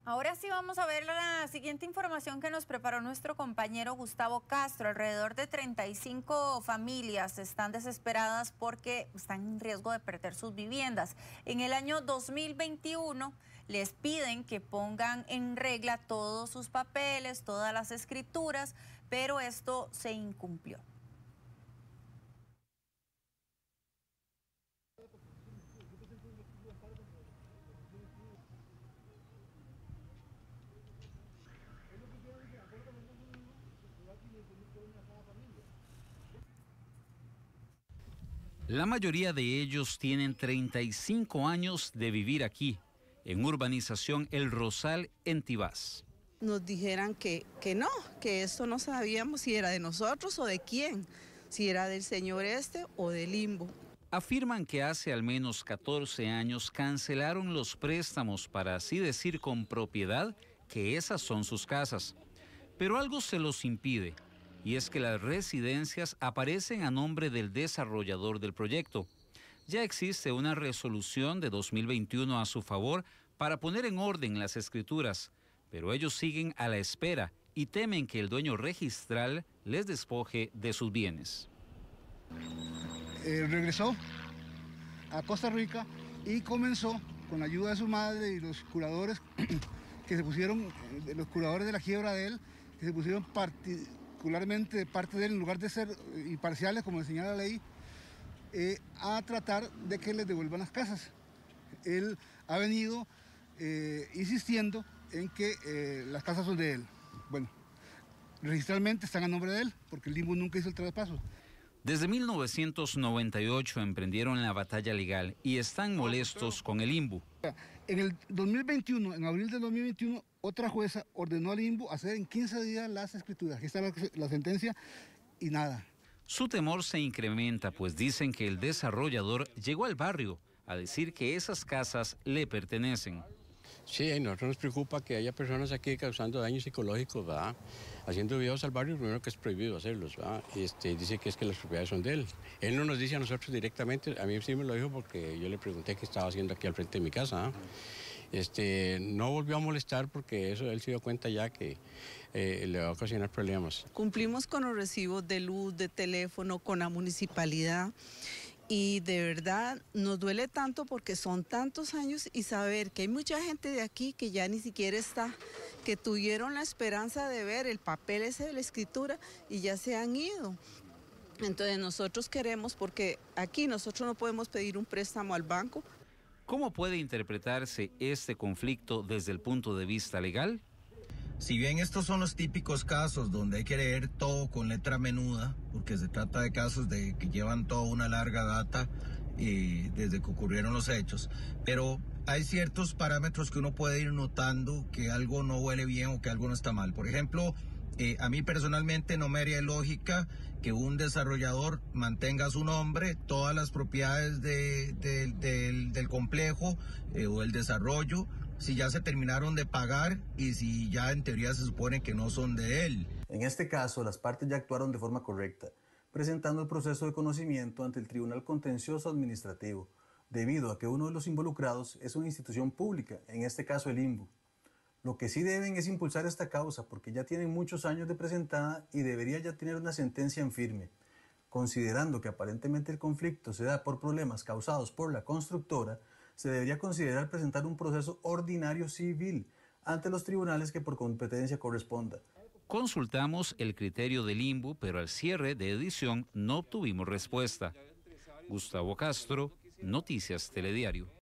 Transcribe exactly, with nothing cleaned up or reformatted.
Ahora sí vamos a ver la siguiente información que nos preparó nuestro compañero Gustavo Castro. Alrededor de treinta y cinco familias están desesperadas porque están en riesgo de perder sus viviendas. En el año dos mil veintiuno les piden que pongan en regla todos sus papeles, todas las escrituras, pero esto se incumplió. La mayoría de ellos tienen treinta y cinco años de vivir aquí, en urbanización El Rosal, en Tibás. Nos dijeran que, que no, que esto no sabíamos si era de nosotros o de quién, si era del señor este o del Limbo. Afirman que hace al menos catorce años cancelaron los préstamos para así decir con propiedad que esas son sus casas. Pero algo se los impide, y es que las residencias aparecen a nombre del desarrollador del proyecto. Ya existe una resolución de dos mil veintiuno a su favor para poner en orden las escrituras, pero ellos siguen a la espera y temen que el dueño registral les despoje de sus bienes. Eh, regresó a Costa Rica y comenzó, con la ayuda de su madre y los curadores que se pusieron, los curadores de la quiebra de él, que se pusieron particularmente de parte de él, en lugar de ser imparciales, como señala la ley, eh, a tratar de que les devuelvan las casas. Él ha venido eh, insistiendo en que eh, las casas son de él. Bueno, registralmente están a nombre de él, porque el Limbo nunca hizo el traspaso. Desde mil novecientos noventa y ocho emprendieron la batalla legal y están molestos con el Limbo. En el dos mil veintiuno, en abril del dos mil veintiuno, otra jueza ordenó al Limbo hacer en quince días las escrituras. Aquí está la, la sentencia y nada. Su temor se incrementa, pues dicen que el desarrollador llegó al barrio a decir que esas casas le pertenecen. Sí, a nosotros nos preocupa que haya personas aquí causando daños psicológicos, ¿verdad? Haciendo videos al barrio, primero que es prohibido hacerlos, ¿verdad? Este, dice que es que las propiedades son de él. Él no nos dice a nosotros directamente, a mí sí me lo dijo porque yo le pregunté qué estaba haciendo aquí al frente de mi casa, ¿eh? Este, no volvió a molestar porque eso él se dio cuenta ya que eh, le va a ocasionar problemas. Cumplimos con los recibos de luz, de teléfono, con la municipalidad. Y de verdad nos duele tanto porque son tantos años y saber que hay mucha gente de aquí que ya ni siquiera está, que tuvieron la esperanza de ver el papel ese de la escritura y ya se han ido. Entonces nosotros queremos, porque aquí nosotros no podemos pedir un préstamo al banco. ¿Cómo puede interpretarse este conflicto desde el punto de vista legal? Si bien estos son los típicos casos donde hay que leer todo con letra menuda, porque se trata de casos de que llevan toda una larga data eh, desde que ocurrieron los hechos, pero hay ciertos parámetros que uno puede ir notando que algo no huele bien o que algo no está mal. Por ejemplo, eh, a mí personalmente no me haría lógica que un desarrollador mantenga su nombre, todas las propiedades de, de, de, del complejo eh, o el desarrollo, si ya se terminaron de pagar y si ya en teoría se supone que no son de él. En este caso, las partes ya actuaron de forma correcta, presentando el proceso de conocimiento ante el Tribunal Contencioso Administrativo, debido a que uno de los involucrados es una institución pública, en este caso el Limbo. Lo que sí deben es impulsar esta causa porque ya tienen muchos años de presentada y debería ya tener una sentencia en firme. Considerando que aparentemente el conflicto se da por problemas causados por la constructora, se debería considerar presentar un proceso ordinario civil ante los tribunales que por competencia corresponda. Consultamos el criterio del Limbo, pero al cierre de edición no obtuvimos respuesta. Gustavo Castro, Noticias Telediario.